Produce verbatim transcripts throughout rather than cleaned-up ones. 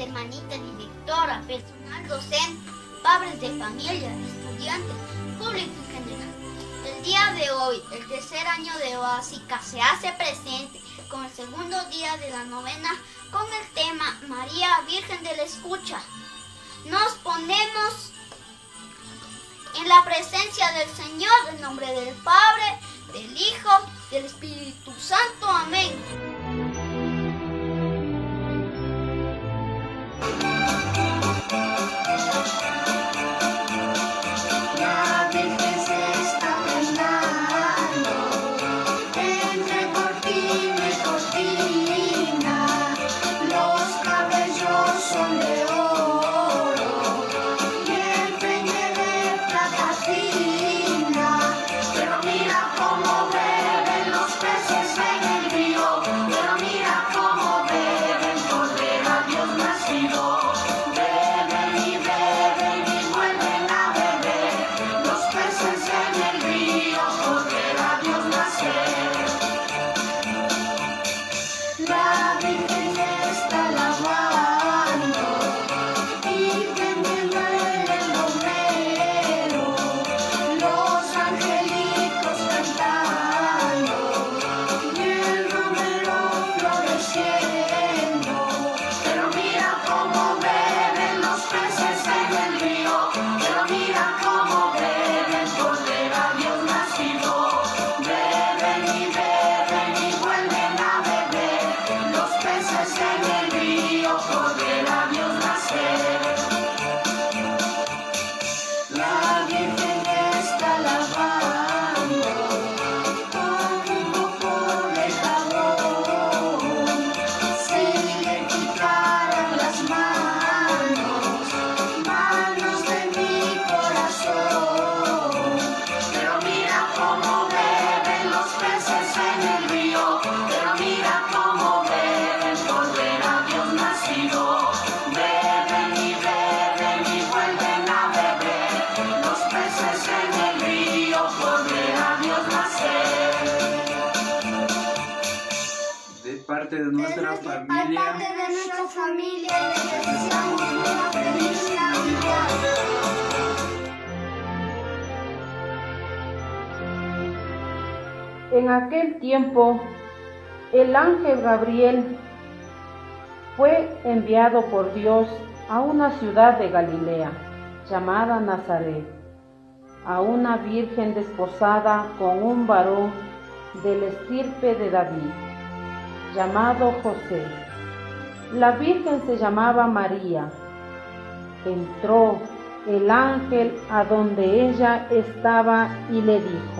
hermanita directora, personal docente, padres de familia, estudiantes, público en general. El día de hoy, el tercer año de Oásica se hace presente con el segundo día de la novena con el tema María Virgen de la Escucha. Nos ponemos en la presencia del Señor, en nombre del Padre, del Hijo, del Espíritu Santo. Amén. Parte de nuestra de familia, parte de nuestra familia, les deseamos una feliz Navidad. En aquel tiempo, el ángel Gabriel fue enviado por Dios a una ciudad de Galilea, llamada Nazaret, a una virgen desposada con un varón del estirpe de David, llamado José. La virgen se llamaba María. Entró el ángel a donde ella estaba y le dijo: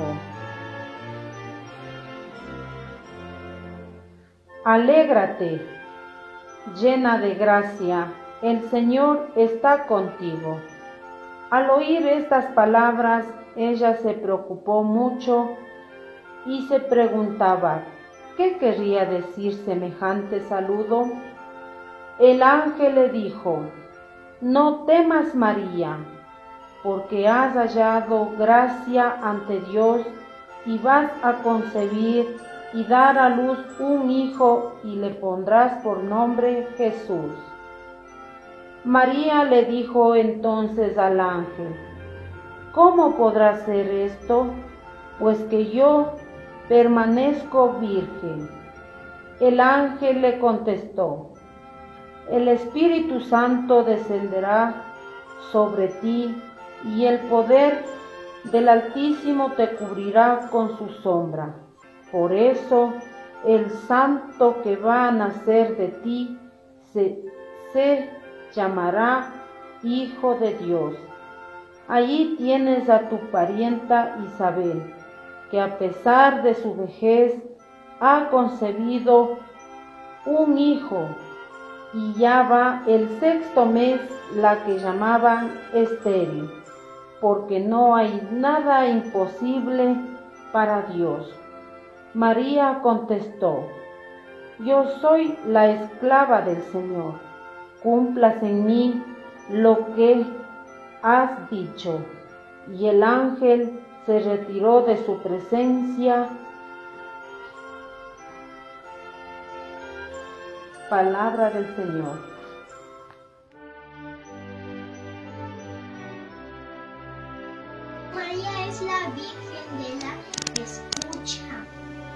Alégrate, llena de gracia, el Señor está contigo. Al oír estas palabras, ella se preocupó mucho y se preguntaba: ¿qué querría decir semejante saludo? El ángel le dijo: no temas, María, porque has hallado gracia ante Dios y vas a concebir y dar a luz un hijo y le pondrás por nombre Jesús. María le dijo entonces al ángel: ¿cómo podrá ser esto? Pues que yo permanezco virgen. El ángel le contestó: el Espíritu Santo descenderá sobre ti y el poder del Altísimo te cubrirá con su sombra. Por eso el santo que va a nacer de ti se, se llamará Hijo de Dios. Allí tienes a tu parienta Isabel, que a pesar de su vejez ha concebido un hijo, y ya va el sexto mes, la que llamaban estéril, porque no hay nada imposible para Dios. María contestó: yo soy la esclava del Señor, cúmplase en mí lo que has dicho. Y el ángel se retiró de su presencia. Palabra del Señor. de la escucha.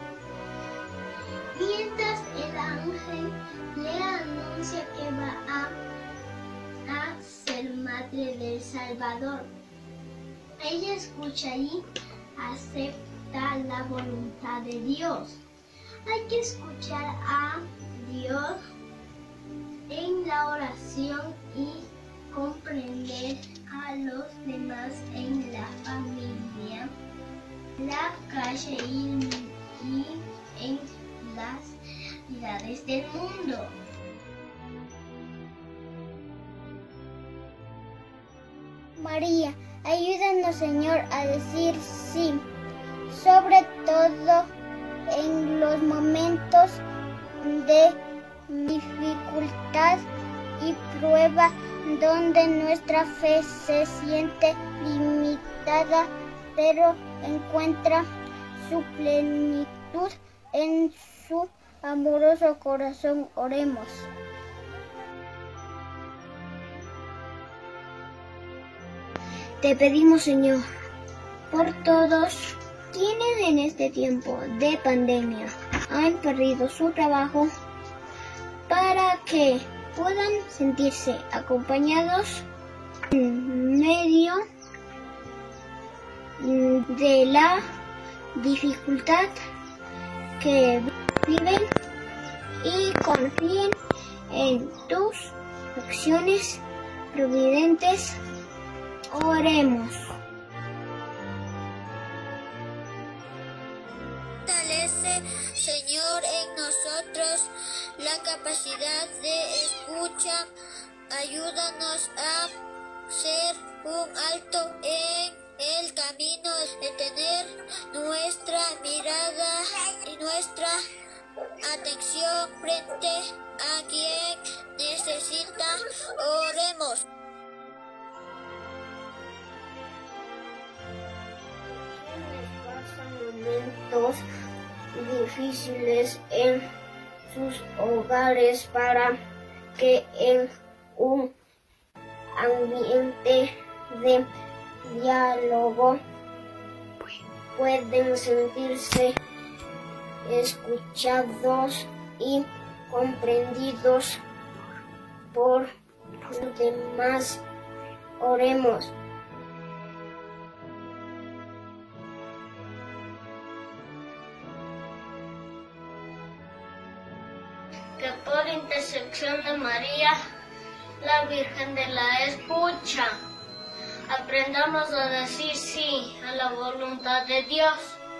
Mientras el ángel le anuncia que va a, a ser madre del Salvador, ella escucha y acepta la voluntad de Dios. Hay que escuchar a Dios en la oración y comprender a los demás en la familia, la calle y, y en las ciudades del mundo. María, ayúdanos, Señor, a decir sí, sobre todo en los momentos de dificultad y prueba donde nuestra fe se siente limitada, pero encuentra su plenitud en su amoroso corazón. Oremos. Te pedimos, Señor, por todos quienes en este tiempo de pandemia han perdido su trabajo, para que puedan sentirse acompañados en medio de la dificultad que viven y confíen en tus acciones providentes. Oremos. Fortalece, Señor, en nosotros la capacidad de escucha. Ayúdanos a ser un alto en el camino, de tener nuestra mirada y nuestra atención frente a quien necesita. Oremos. Momentos difíciles en sus hogares, para que en un ambiente de diálogo pueden sentirse escuchados y comprendidos por los demás. Oremos. Que por intercesión de María, la Virgen de la Escucha, aprendamos a decir sí a la voluntad de Dios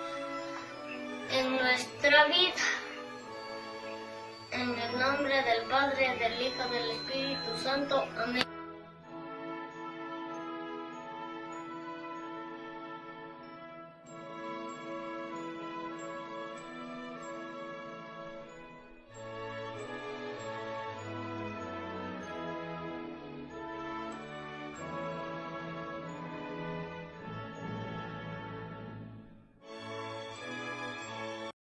en nuestra vida. En el nombre del Padre, del Hijo y del Espíritu Santo. Amén.